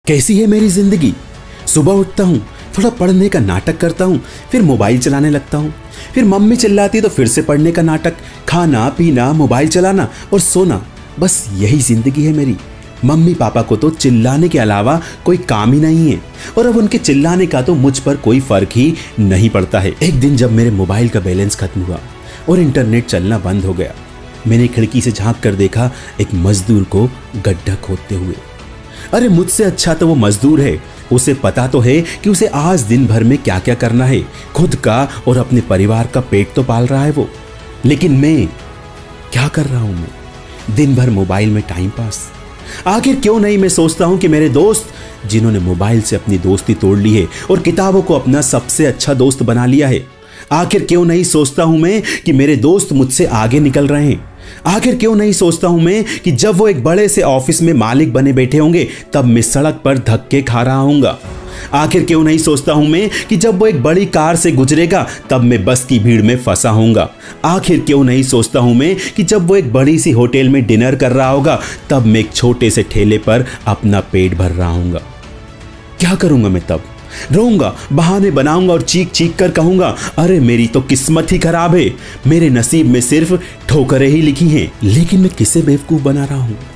कैसी है मेरी जिंदगी। सुबह उठता हूँ, थोड़ा पढ़ने का नाटक करता हूँ, फिर मोबाइल चलाने लगता हूँ, फिर मम्मी चिल्लाती तो फिर से पढ़ने का नाटक, खाना पीना, मोबाइल चलाना और सोना, बस यही जिंदगी है मेरी। मम्मी पापा को तो चिल्लाने के अलावा कोई काम ही नहीं है और अब उनके चिल्लाने का तो मुझ पर कोई फर्क ही नहीं पड़ता है। एक दिन जब मेरे मोबाइल का बैलेंस खत्म हुआ और इंटरनेट चलना बंद हो गया, मैंने खिड़की से झांक कर देखा एक मजदूर को गड्ढा खोदते हुए। अरे मुझसे अच्छा तो वो मजदूर है, उसे पता तो है कि उसे आज दिन भर में क्या क्या करना है, खुद का और अपने परिवार का पेट तो पाल रहा है वो। लेकिन मैं क्या कर रहा हूं? मैं दिन भर मोबाइल में टाइम पास। आखिर क्यों नहीं मैं सोचता हूं कि मेरे दोस्त जिन्होंने मोबाइल से अपनी दोस्ती तोड़ ली है और किताबों को अपना सबसे अच्छा दोस्त बना लिया है, आखिर क्यों नहीं सोचता हूं मैं कि मेरे दोस्त मुझसे आगे निकल रहे हैं। आखिर क्यों नहीं सोचता हूं मैं कि जब वो एक बड़े से ऑफिस में मालिक बने बैठे होंगे तब मैं सड़क पर धक्के खा रहा हूंगा। आखिर क्यों नहीं सोचता हूं मैं कि जब वो एक बड़ी कार से गुजरेगा तब मैं बस की भीड़ में फंसा होऊंगा। आखिर क्यों नहीं सोचता हूं मैं कि जब वो एक बड़ी सी होटल में डिनर कर रहा होगा तब मैं एक छोटे से ठेले पर अपना पेट भर रहा हूंगा। क्या करूंगा मैं तब? रोऊंगा, बहाने बनाऊंगा और चीख चीख कर कहूंगा, अरे मेरी तो किस्मत ही खराब है, मेरे नसीब में सिर्फ ठोकरें ही लिखी हैं। लेकिन मैं किसे बेवकूफ बना रहा हूं?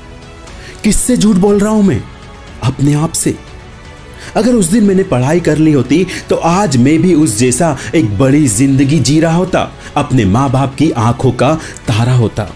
किससे झूठ बोल रहा हूं मैं? अपने आप से। अगर उस दिन मैंने पढ़ाई कर ली होती तो आज मैं भी उस जैसा एक बड़ी जिंदगी जी रहा होता, अपने माँ बाप की आंखों का तारा होता।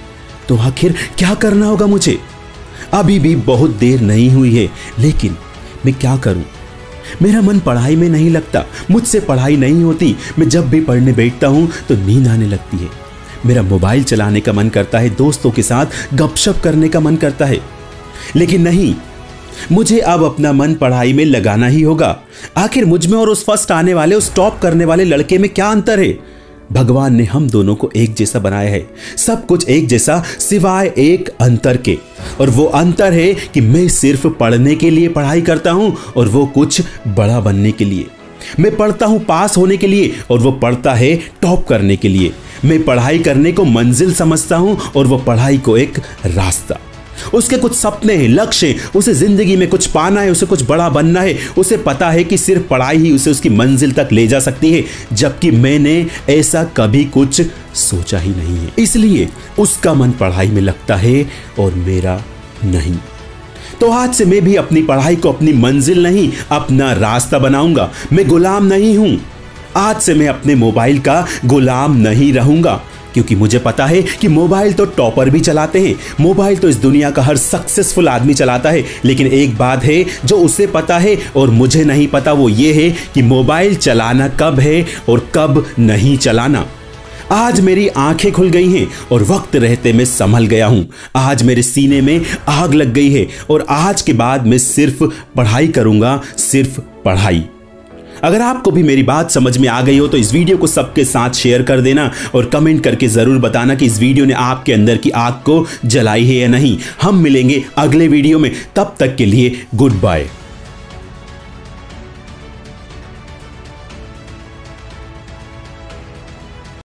तो आखिर क्या करना होगा मुझे? अभी भी बहुत देर नहीं हुई है, लेकिन मैं क्या करूं? मेरा मन पढ़ाई में नहीं लगता, मुझसे पढ़ाई नहीं होती। मैं जब भी पढ़ने बैठता हूं तो नींद आने लगती है। मेरा मोबाइल चलाने का मन करता है, दोस्तों के साथ गपशप करने का मन करता है। लेकिन नहीं, मुझे अब अपना मन पढ़ाई में लगाना ही होगा। आखिर मुझ में और उस फर्स्ट आने वाले, उस टॉप करने वाले लड़के में क्या अंतर है? भगवान ने हम दोनों को एक जैसा बनाया है, सब कुछ एक जैसा सिवाय एक अंतर के, और वो अंतर है कि मैं सिर्फ पढ़ने के लिए पढ़ाई करता हूं और वो कुछ बड़ा बनने के लिए। मैं पढ़ता हूं पास होने के लिए और वो पढ़ता है टॉप करने के लिए। मैं पढ़ाई करने को मंजिल समझता हूं और वो पढ़ाई को एक रास्ता। उसके कुछ सपने हैं, लक्ष्य हैं, उसे जिंदगी में कुछ पाना है, उसे कुछ बड़ा बनना है। उसे पता है कि सिर्फ पढ़ाई ही उसे उसकी मंजिल तक ले जा सकती है, जबकि मैंने ऐसा कभी कुछ सोचा ही नहीं है। इसलिए उसका मन पढ़ाई में लगता है और मेरा नहीं। तो आज से मैं भी अपनी पढ़ाई को अपनी मंजिल नहीं, अपना रास्ता बनाऊंगा। मैं गुलाम नहीं हूं। आज से मैं अपने मोबाइल का गुलाम नहीं रहूंगा, क्योंकि मुझे पता है कि मोबाइल तो टॉपर भी चलाते हैं, मोबाइल तो इस दुनिया का हर सक्सेसफुल आदमी चलाता है। लेकिन एक बात है जो उसे पता है और मुझे नहीं पता, वो ये है कि मोबाइल चलाना कब है और कब नहीं चलाना। आज मेरी आंखें खुल गई हैं और वक्त रहते मैं संभल गया हूं। आज मेरे सीने में आग लग गई है और आज के बाद मैं सिर्फ पढ़ाई करूंगा, सिर्फ पढ़ाई। अगर आपको भी मेरी बात समझ में आ गई हो तो इस वीडियो को सबके साथ शेयर कर देना और कमेंट करके जरूर बताना कि इस वीडियो ने आपके अंदर की आग को जलाई है या नहीं। हम मिलेंगे अगले वीडियो में, तब तक के लिए गुड बाय।